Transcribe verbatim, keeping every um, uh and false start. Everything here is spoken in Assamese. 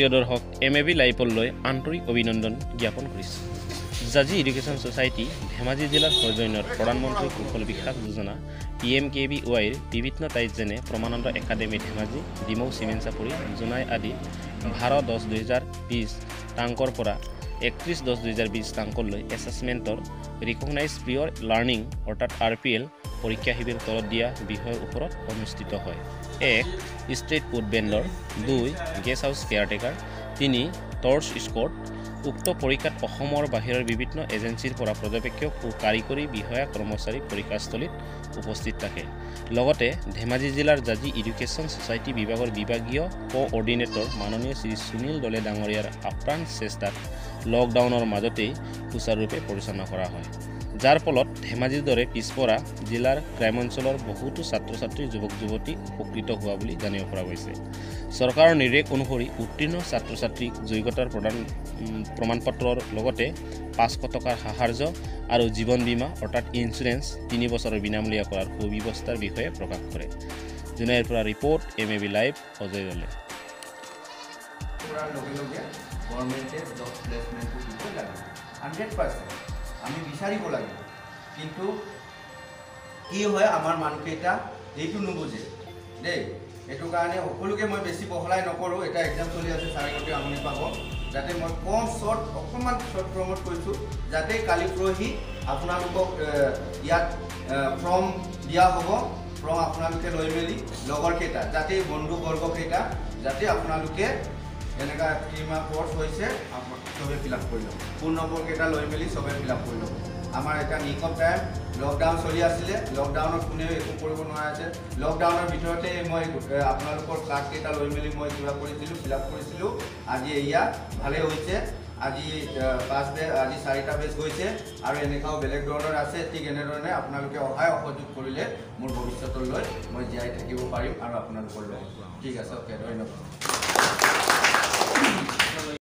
প্ৰিয় দৰ্শক এম এ বি লাইভলৈ আন্তৰিক অভিনন্দন জ্ঞাপন কৰিছোঁ। জাজি এডুকেশ্যন সোসাইটি ধেমাজি জিলাৰ সৌজন্যত Pradhanmantri Kaushal Vikas Yojana P M K V Y বিভিন্ন ঠাইত যেনে প্ৰমানন্দ একাডেমী ধেমাজি, ডিমৌ চিমেণ্ট চাপৰি, জোনাই আদি বাৰ দহ দুই হাজাৰ বিছ তাংকৰ পৰা একত্ৰিছ দহ দুই হাজাৰ বিছ তাংকলৈ এছেছমেণ্টৰ ৰিকগনাইজ প্ৰিয়ৰ লাৰ্ণিং অৰ্থাৎ আৰ পি এল পৰীক্ষা শিবিৰ তলত দিয়া বিষয়ৰ ওপৰত অনুষ্ঠিত হয়। এক ষ্ট্ৰীট ফুড ভেণ্ডৰ, দুই গেষ্ট হাউচ কেয়াৰটেকাৰ, তিনি টৰ্চ স্কট। উক্ত পৰীক্ষাত অসমৰ বাহিৰৰ বিভিন্ন এজেঞ্চিৰ পৰা পৰ্যবেক্ষক ও কাৰিকৰী বিষয়া কৰ্মচাৰী পৰীক্ষাস্থলীত উপস্থিত থাকে। লগতে ধেমাজি জিলাৰ জাজি এডুকেশ্যন সোসাইটি বিভাগৰ বিভাগীয় কোঅৰ্ডিনেটৰ মাননীয় শ্ৰী সুনীল দলে ডাঙৰীয়াৰ আপ্ৰাণ চেষ্টাত লকডাউনৰ মাজতেই সুচাৰুৰূপে পৰিচালনা কৰা হয়, যাৰ ফলত ধেমাজিৰ দৰে পিছপৰা জিলাৰ গ্ৰাম্যাঞ্চলৰ বহুতো ছাত্ৰ ছাত্ৰী যুৱক যুৱতী উপকৃত হোৱা বুলি জানিব পৰা গৈছে। চৰকাৰৰ নিৰ্দেশ অনুসৰি উত্তীৰ্ণ ছাত্ৰ ছাত্ৰীক যোগ্যতাৰ প্ৰদান প্ৰমাণপত্ৰৰ লগতে পাঁচশ টকাৰ সাহাৰ্য আৰু জীৱন বীমা অৰ্থাৎ ইঞ্চুৰেঞ্চ তিনি বছৰৰ বিনামূলীয়া কৰাৰ সুব্যৱস্থাৰ বিষয়ে প্ৰকাশ কৰে। জোনাইৰ পৰা report M A B live Ajay Doley. গভৰ্ণমেণ্টে জব প্লেচমেণ্টটো দিব লাগে হাণ্ড্ৰেড পাৰ্চেণ্ট আমি বিচাৰিব লাগে, কিন্তু কি হয় আমাৰ মানুহকেইটা এইটো নুবুজে দেই। এইটো কাৰণে সকলোকে মই বেছি বহলাই নকৰোঁ। এটা এক্সাম চলি আছে, চাৰে গোটেই আমনি পাব, যাতে মই কম শ্বৰ্ট অকণমান শ্বৰ্ট ফৰ্মত কৈছোঁ, যাতে কালি পৰহি আপোনালোকক ইয়াত ফৰ্ম দিয়া হ'ব। ফৰ্ম আপোনালোকে লৈ মেলি লগৰকেইটা যাতে বন্ধুবৰ্গকেইটা যাতে আপোনালোকে এনেকুৱা তিনিমাহ কোৰ্চ হৈছে চবে ফিল আপ কৰি ল'ব। ফোন নম্বৰকেইটা লৈ মেলি চবে ফিল আপ কৰি ল'ব। আমাৰ এটা নিকম টাইম লকডাউন চলি আছিলে, লকডাউনত কোনেও একো কৰিব নোৱাৰা আছে। লকডাউনৰ ভিতৰতে মই আপোনালোকৰ কাৰ্ডকেইটা লৈ মেলি মই কিবা কৰিছিলোঁ, ফিল আপ কৰিছিলোঁ। আজি এয়া ভালেই হৈছে। আজি পাঁচ বেজ আজি চাৰিটা বেজ গৈছে আৰু এনেকুৱাও বেলেগ ধৰণৰ আছে। ঠিক এনেধৰণে আপোনালোকে সহায় সহযোগ কৰিলে মোৰ ভৱিষ্যতলৈ মই জীয়াই থাকিব পাৰিম আৰু আপোনালোকৰ লগত। ঠিক আছে, অ'কে, ধন্যবাদ।